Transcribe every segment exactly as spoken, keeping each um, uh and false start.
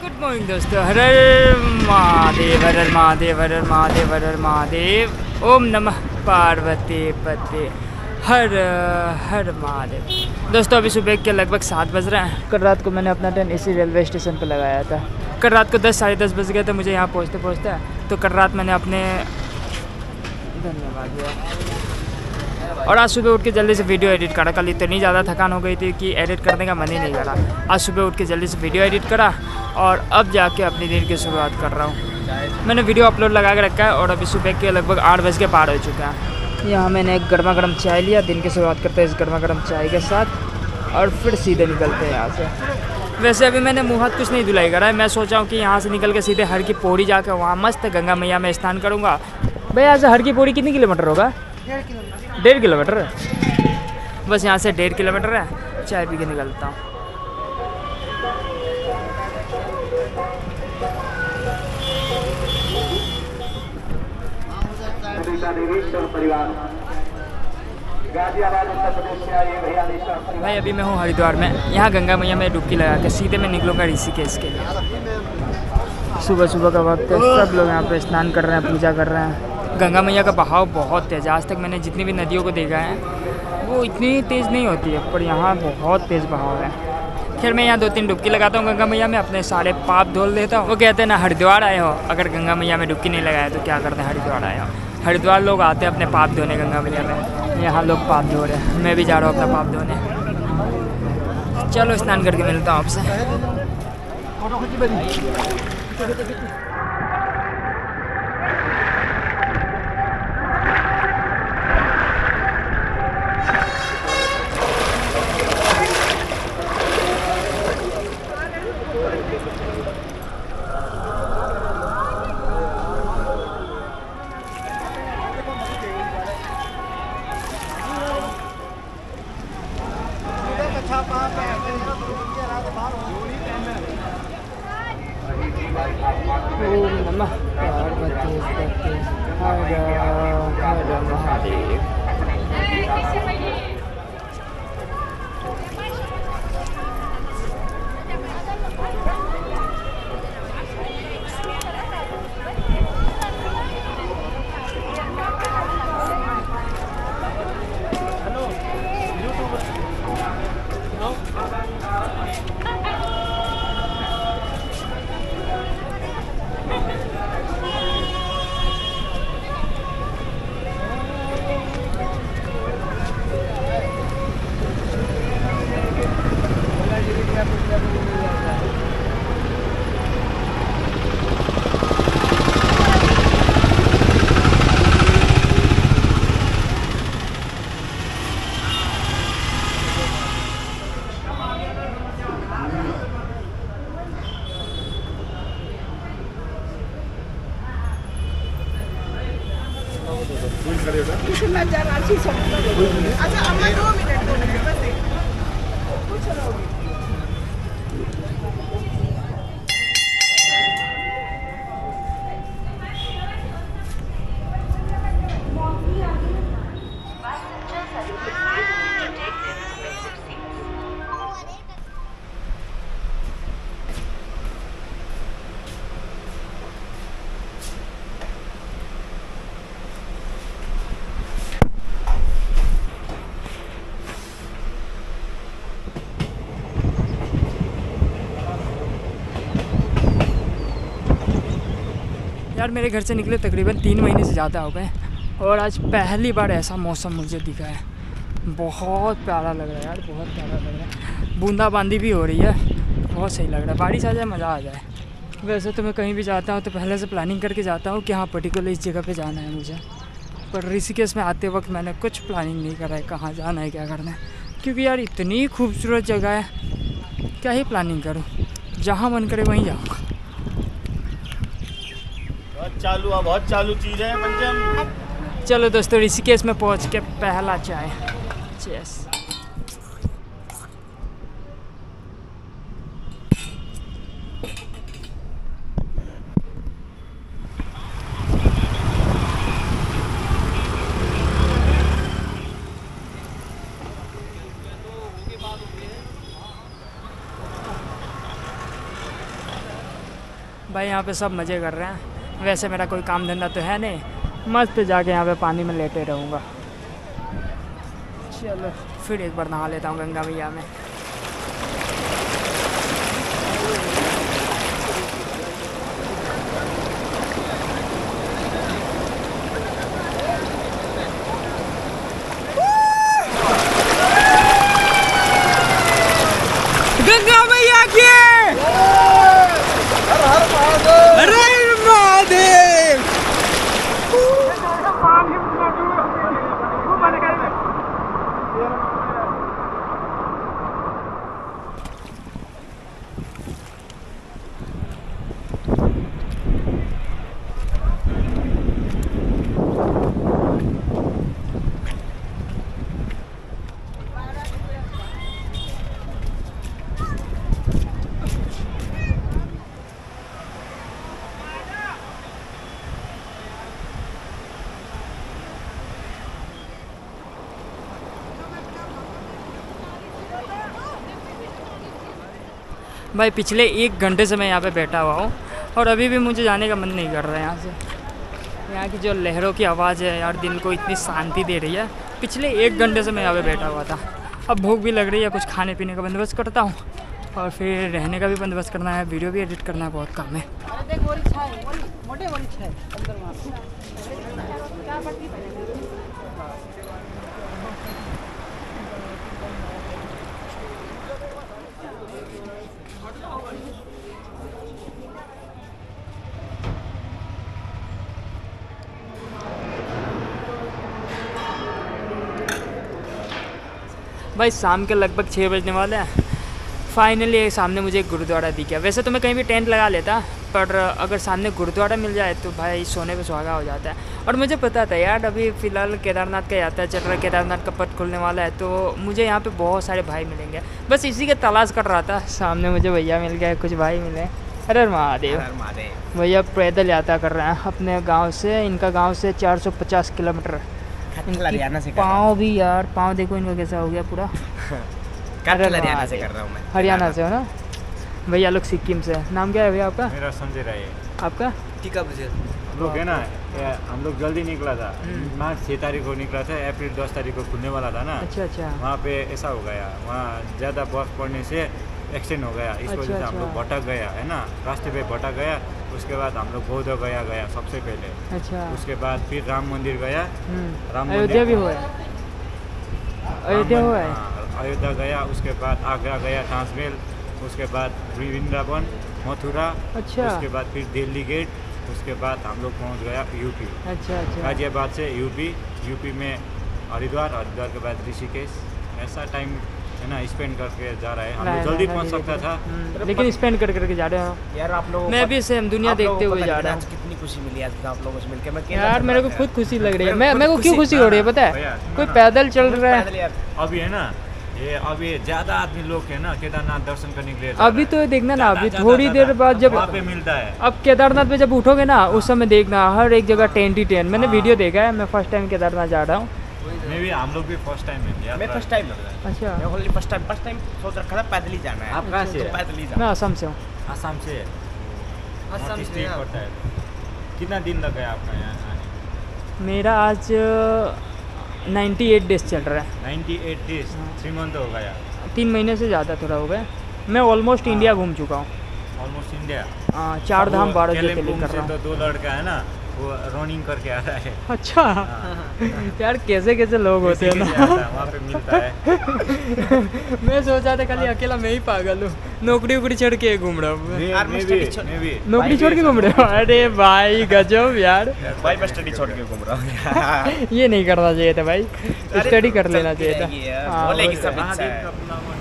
Good morning दोस्तों, हर हर महादेव, हर हर महादेव, हर हर महादेव, हर हर महादेव। ओम नमः पार्वती पते, हर हर महादेव। दोस्तों अभी सुबह के लगभग सात बज रहे हैं। कल रात को मैंने अपना ट्रेन इसी रेलवे स्टेशन पर लगाया था। कल रात को दस साढ़े दस बज गए थे मुझे यहाँ पहुँचते पहुँचते। तो कल रात मैंने अपने धन्यवाद दिया और आज सुबह उठ के जल्दी से वीडियो एडिट करा। कल इतनी ज़्यादा थकान हो गई थी कि एडिट करने का मन ही नहीं करा। आज सुबह उठ के जल्दी से वीडियो एडिट करा और अब जाके अपनी दिन की शुरुआत कर रहा हूँ। मैंने वीडियो अपलोड लगा के रखा है और अभी सुबह के लगभग आठ बज के पार हो चुके हैं। यहाँ मैंने एक गर्मा गर्म चाय लिया। दिन की शुरुआत करते हैं इस गर्मा गर्म चाय के साथ और फिर सीधे निकलते हैं यहाँ से। वैसे अभी मैंने मुँह हाथ कुछ नहीं धुलाई करा है। मैं सोचा हूँ कि यहाँ से निकल के सीधे हर की पौड़ी जाकर वहाँ मस्त गंगा मैया में स्नान करूँगा। भैया यहाँ से हर की पौड़ी कितनी किलोमीटर होगा? डेढ़ किलोमीटर बस यहाँ से डेढ़ किलोमीटर है। चाय पी के निकलता हूँ। भाई अभी मैं हूँ हरिद्वार में। यहाँ गंगा मैया में डुबकी लगा के सीधे मैं निकलूँगा ऋषिकेश के लिए। सुबह सुबह का वक्त है, सब लोग यहाँ पे स्नान कर रहे हैं, पूजा कर रहे हैं। गंगा मैया का बहाव बहुत तेज़ है। आज तक मैंने जितनी भी नदियों को देखा है वो इतनी तेज़ नहीं होती है, पर यहाँ बहुत तेज़ बहाव है। फिर मैं यहाँ दो तीन डुबकी लगाता हूँ गंगा मैया में, अपने सारे पाप धोल देता हूँ। वो कहते हैं ना हरिद्वार आए हो, अगर गंगा मैया में डुबकी नहीं लगाए तो क्या करते हैं हरिद्वार आए हो। हरिद्वार लोग आते हैं अपने पाप धोने गंगा मैया में। यहाँ लोग पाप धो रहे हैं, मैं भी जा रहा हूँ अपना पाप धोने। चलो स्नान करके मिलता हूँ आपसे। ओम नमः पार्वती पते, हर हर महादेव। अच्छा अम्मा दो मिनट दो मिनट बस कुछ रहो। यार मेरे घर से निकले तकरीबन तीन महीने से ज़्यादा हो गए और आज पहली बार ऐसा मौसम मुझे दिखा है। बहुत प्यारा लग रहा है यार, बहुत प्यारा लग रहा है। बूंदाबांदी भी हो रही है, बहुत सही लग रहा है। बारिश आ जाए मज़ा आ जाए। वैसे तो मैं कहीं भी जाता हूँ तो पहले से प्लानिंग करके जाता हूँ कि हाँ पर्टिकुलर इस जगह पे जाना है मुझे, पर ऋषिकेश में आते वक्त मैंने कुछ प्लानिंग नहीं करा है कहाँ जाना है क्या करना है, क्योंकि यार इतनी खूबसूरत जगह है, क्या ही प्लानिंग करूँ। जहाँ मन करे वहीं जाऊँगा। बहुत चालू है, बहुत चालू चीज़ है पंचम। चलो दोस्तों ऋषिकेश में पहुंच के पहला चाय। चेस। भाई यहाँ पे सब मज़े कर रहे हैं। वैसे मेरा कोई काम धंधा तो है नहीं, मस्त जाके यहाँ पे पानी में लेटे रहूँगा। चलो फिर एक बार नहा लेता हूँ गंगा मैया में। गंगा मैया की हर हर महादेव। भाई पिछले एक घंटे से मैं यहाँ पे बैठा हुआ हूँ और अभी भी मुझे जाने का मन नहीं कर रहा है यहाँ से। यहाँ की जो लहरों की आवाज़ है यार दिल को इतनी शांति दे रही है। पिछले एक घंटे से मैं यहाँ पे बैठा हुआ था। अब भूख भी लग रही है, कुछ खाने पीने का बंदोबस्त करता हूँ और फिर रहने का भी बंदोबस्त करना है, वीडियो भी एडिट करना है, बहुत काम है। भाई शाम के लगभग छः बजने वाले हैं। फाइनली सामने मुझे एक गुरुद्वारा दिख गया। वैसे तो मैं कहीं भी टेंट लगा लेता, पर अगर सामने गुरुद्वारा मिल जाए तो भाई सोने पे सुहागा हो जाता है। और मुझे पता था यार अभी फ़िलहाल केदारनाथ का यात्रा चल रहा है, केदारनाथ का पथ खुलने वाला है, तो मुझे यहाँ पे बहुत सारे भाई मिलेंगे। बस इसी के तलाश कर रहा था। सामने मुझे भैया मिल गए, कुछ भाई मिले। अरे महादेव, भैया पैदल यात्रा कर रहे हैं अपने गाँव से। इनका गाँव से चार सौ पचास किलोमीटर। हरियाणा से पाँव भी यार, पाँव देखो इनका कैसा हो गया पूरा। हरियाणा से कर रहा हूँ मैं। हरियाणा से हो ना भैया? लोग सिक्किम से। नाम क्या है भैया आपका? मेरा संजय राय है। आपका? टीका बजे हम लोग है ना, हम लोग जल्दी निकला था। मार्च छः तारीख को निकला था, अप्रैल दस तारीख को खुलने वाला था ना। अच्छा अच्छा। वहाँ पे ऐसा हो गया, वहाँ ज़्यादा बर्फ पड़ने से एक्सीडेंट हो गया। इस अच्छा, वजह से हम अच्छा। लोग भटक गया है ना, रास्ते पे भटक गया। उसके बाद हम लोग बौद्ध गया गया सबसे पहले। अच्छा। उसके बाद फिर राम मंदिर गया। हम्म, राम अयोध्या भी मंदिर- हुआ है? अयोध्या हुआ है? हाँ, अयोध्या गया। उसके बाद आगरा गया, ताजमहल। उसके बाद वृंदावन, मथुरा। अच्छा। उसके बाद फिर दिल्ली गेट। उसके बाद हम लोग पहुँच गया यूपी। अच्छा अच्छा। गाजियाबाद से यूपी, यूपी में हरिद्वार, हरिद्वार के बाद ऋषिकेश। ऐसा टाइम है ना स्पेंड करके जा रहा है। हम लोग जल्दी पहुँच सकता था, हम्म, लेकिन स्पेंड कर करके जा रहे हो यार आप लोगों मैं भी सेम दुनिया देखते हुए जा रहा हूँ। कितनी खुशी मिली आज आप लोगों से मिलकर। मैं यार मेरे को खुद खुशी लग रही है। मैं मेरे को क्यों खुशी हो रही है पता है? भैया, कोई पैदल चल रहा है। अभी है ना ये अभी ज़्यादा आदमी लोग है ना केदारनाथ दर्शन करने के लिए जा अभी रहा तो देखना ना, अभी ज़्यादा- थोड़ी ज़्यादा- देर बाद जब वहाँ पे मिलता है। अब केदारनाथ पे जब उठोगे ना उस समय देखना हर एक जगह टेंट ही टेंट। मैंने वीडियो देखा है, मैं फर्स्ट टाइम केदारनाथ जा रहा हूँ। मैं भी, हम लोग भी फर्स्ट टाइम है। मैं फर्स्ट टाइम लग रहा है। अच्छा। मैं only first time first time सोच रखा था पैदल ही जाना है। आप कहाँ से? तो पैदल ही मैं जाना। असम से हूँ। आसाम से है। असम नॉर्थ ईस्ट से ही आप। पड़ता है। कितना दिन लग गया आपका यहाँ आने? मेरा आज अट्ठानवे डेज चल रहा है। अट्ठानवे डेज, थ्री मंथ हो गया। तीन महीने से ज़्यादा थोड़ा हो गया। मैं ऑलमोस्ट इंडिया घूम चुका हूँ। Almost India. हाँ, चार धाम बारह ज्योतिर्लिंग केलेम्पुंग कर से रहा हूँ। तो दो लड़का है ना, वो रनिंग करके आ रहा है। अच्छा। यार कैसे कैसे लोग होते हैं किसी ना। के आता है, वहाँ पे मिलता है। मैं सोचा था खाली अकेला मैं ही पागल हूँ, नौकरी वोकरी छोड़ के घूम रहा हूँ। मैं- यार, मैं मैं भी- study छोड़- मैं भी। नौकरी छोड़ के घूम रहे हो? अरे भाई गजब यार। भाई मैं स्टडी छोड़ के घूम रहा हूँ। ये नहीं करना चाहिए था भाई, स्टडी कर लेना चाहिए चलती रहेगी था। यार, हाँ, बोलेगी वो- सब हाँ, इच्छा दिन है। का अपना मन।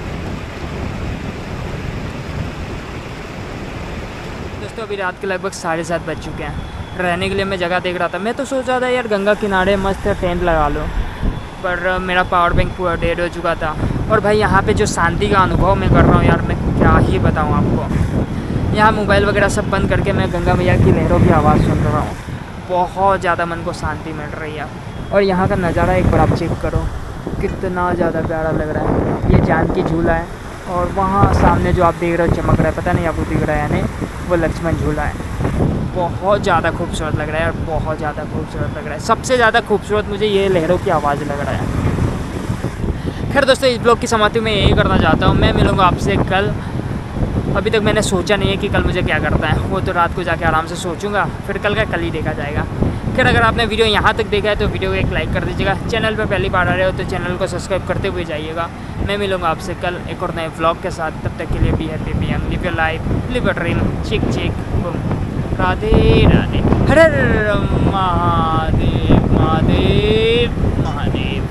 दोस्तों अभी रात के लगभग साढ़े सात बज चुके हैं। रहने के लिए मैं जगह देख रहा था। मैं तो सोच रहा था यार गंगा किनारे मस्त टेंट लगा लूँ, पर मेरा पावर बैंक पूरा डेड हो चुका था। और भाई यहाँ पे जो शांति का अनुभव मैं कर रहा हूँ यार, मैं क्या ही बताऊँ आपको। यहाँ मोबाइल वगैरह सब बंद करके मैं गंगा मैया की लहरों की आवाज़ सुन रहा हूँ। बहुत ज़्यादा मन को शांति मिल रही है। और यहाँ का नज़ारा एक बार आप चेक करो, कितना ज़्यादा प्यारा लग रहा है। ये चांद की झूला है और वहाँ सामने जो आप देख रहे हो चमक रहा है, पता नहीं आपको दिख रहा है या नहीं, वो लक्ष्मण झूला है। बहुत ज़्यादा खूबसूरत लग रहा है और बहुत ज़्यादा खूबसूरत लग रहा है। सबसे ज़्यादा खूबसूरत मुझे ये लहरों की आवाज़ लग रहा है। खैर दोस्तों, इस ब्लॉग की समाप्ति में यही करना चाहता हूँ। मैं मिलूँगा आपसे कल। अभी तक मैंने सोचा नहीं है कि कल मुझे क्या करना है, वो तो रात को जाके आराम से सोचूंगा, फिर कल का कल ही देखा जाएगा। खैर अगर आपने वीडियो यहाँ तक देखा है तो वीडियो को एक लाइक कर दीजिएगा। चैनल पे पहली बार आ रहे हो तो चैनल को सब्सक्राइब करते हुए जाइएगा। मैं मिलूँगा आपसे कल एक और नए व्लॉग के साथ। तब तक के लिए be happy, be young, live your life, live your dream. Chick chick boom. Radhe Radhe. हर हर महादेव, महादेव महादेव।